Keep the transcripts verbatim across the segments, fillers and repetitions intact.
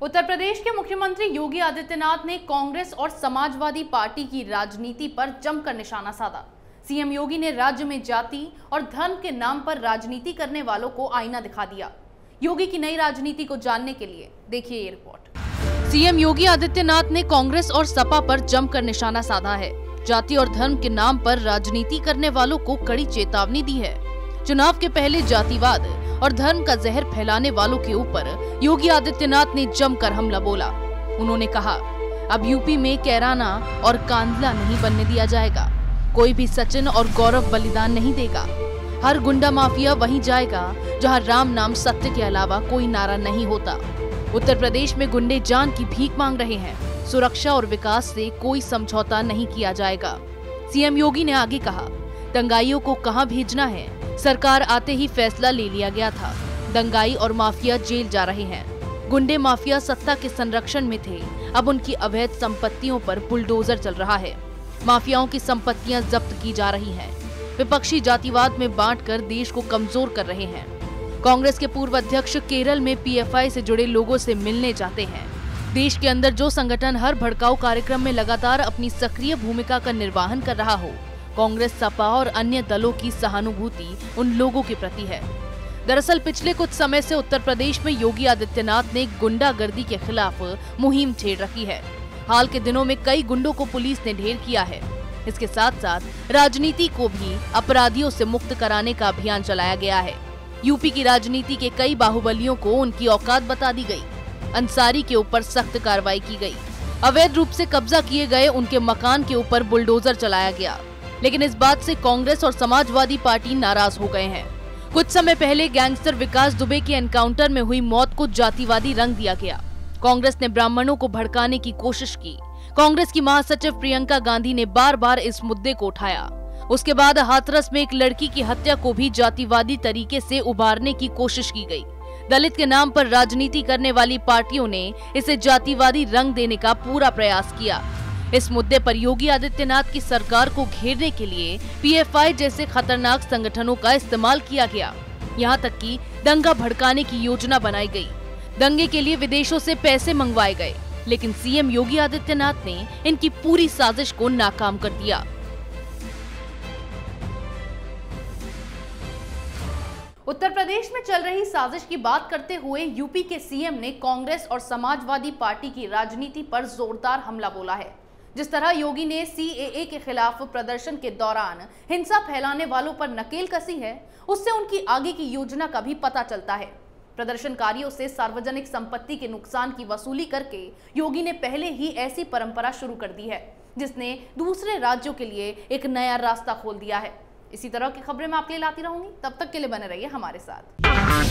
उत्तर प्रदेश के मुख्यमंत्री योगी आदित्यनाथ ने कांग्रेस और समाजवादी पार्टी की राजनीति पर जमकर निशाना साधा। सीएम योगी ने राज्य में जाति और धर्म के नाम पर राजनीति करने वालों को आईना दिखा दिया। योगी की नई राजनीति को जानने के लिए देखिए ये रिपोर्ट। सीएम योगी आदित्यनाथ ने कांग्रेस और सपा पर जमकर निशाना साधा है। जाति और धर्म के नाम पर राजनीति करने वालों को कड़ी चेतावनी दी है। चुनाव के पहले जातिवाद और धर्म का जहर फैलाने वालों के ऊपर योगी आदित्यनाथ ने जमकर हमला बोला। उन्होंने कहा, अब यूपी में कैराना और कांदला नहीं बनने दिया जाएगा। कोई भी सचिन और गौरव बलिदान नहीं देगा। हर गुंडा माफिया वहीं जाएगा जहां राम नाम सत्य के अलावा कोई नारा नहीं होता। उत्तर प्रदेश में गुंडे जान की भीख मांग रहे हैं। सुरक्षा और विकास से कोई समझौता नहीं किया जाएगा। सीएम योगी ने आगे कहा, दंगाइयों को कहां भेजना है, सरकार आते ही फैसला ले लिया गया था। दंगाई और माफिया जेल जा रहे हैं। गुंडे माफिया सत्ता के संरक्षण में थे, अब उनकी अवैध संपत्तियों पर बुलडोजर चल रहा है। माफियाओं की संपत्तियां जब्त की जा रही हैं। विपक्षी जातिवाद में बांटकर देश को कमजोर कर रहे हैं। कांग्रेस के पूर्व अध्यक्ष केरल में पीएफआई से जुड़े लोगों से मिलने जाते हैं। देश के अंदर जो संगठन हर भड़काऊ कार्यक्रम में लगातार अपनी सक्रिय भूमिका का निर्वहन कर रहा हो, कांग्रेस, सपा और अन्य दलों की सहानुभूति उन लोगों के प्रति है। दरअसल पिछले कुछ समय से उत्तर प्रदेश में योगी आदित्यनाथ ने गुंडागर्दी के खिलाफ मुहिम छेड़ रखी है। हाल के दिनों में कई गुंडों को पुलिस ने ढेर किया है। इसके साथ साथ राजनीति को भी अपराधियों से मुक्त कराने का अभियान चलाया गया है। यूपी की राजनीति के कई बाहुबलियों को उनकी औकात बता दी गई। अंसारी के ऊपर सख्त कार्रवाई की गई। अवैध रूप से कब्जा किए गए उनके मकान के ऊपर बुलडोजर चलाया गया। लेकिन इस बात से कांग्रेस और समाजवादी पार्टी नाराज हो गए हैं। कुछ समय पहले गैंगस्टर विकास दुबे के एनकाउंटर में हुई मौत को जातिवादी रंग दिया गया। कांग्रेस ने ब्राह्मणों को भड़काने की कोशिश की। कांग्रेस की महासचिव प्रियंका गांधी ने बार बार इस मुद्दे को उठाया। उसके बाद हाथरस में एक लड़की की हत्या को भी जातिवादी तरीके से उभारने की कोशिश की गई। दलित के नाम पर राजनीति करने वाली पार्टियों ने इसे जातिवादी रंग देने का पूरा प्रयास किया। इस मुद्दे पर योगी आदित्यनाथ की सरकार को घेरने के लिए पीएफआई जैसे खतरनाक संगठनों का इस्तेमाल किया गया। यहाँ तक कि दंगा भड़काने की योजना बनाई गई। दंगे के लिए विदेशों से पैसे मंगवाए गए, लेकिन सीएम योगी आदित्यनाथ ने इनकी पूरी साजिश को नाकाम कर दिया। उत्तर प्रदेश में चल रही साजिश की बात करते हुए यूपी के सीएम ने कांग्रेस और समाजवादी पार्टी की राजनीति पर जोरदार हमला बोला है। जिस तरह योगी ने सीएए के खिलाफ प्रदर्शन के दौरान हिंसा फैलाने वालों पर नकेल कसी है, उससे उनकी आगे की योजना का भी पता चलता है। प्रदर्शनकारियों से सार्वजनिक संपत्ति के नुकसान की वसूली करके योगी ने पहले ही ऐसी परंपरा शुरू कर दी है, जिसने दूसरे राज्यों के लिए एक नया रास्ता खोल दिया है। इसी तरह की खबरें मैं आपके लिए लाती रहूंगी। तब तक के लिए बने रहिए हमारे साथ।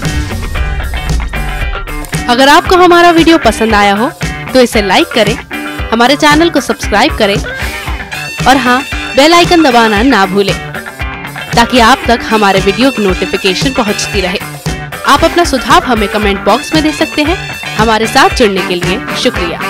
अगर आपको हमारा वीडियो पसंद आया हो तो इसे लाइक करें, हमारे चैनल को सब्सक्राइब करें और हाँ, बेल आइकन दबाना ना भूलें ताकि आप तक हमारे वीडियो की नोटिफिकेशन पहुंचती रहे। आप अपना सुझाव हमें कमेंट बॉक्स में दे सकते हैं। हमारे साथ जुड़ने के लिए शुक्रिया।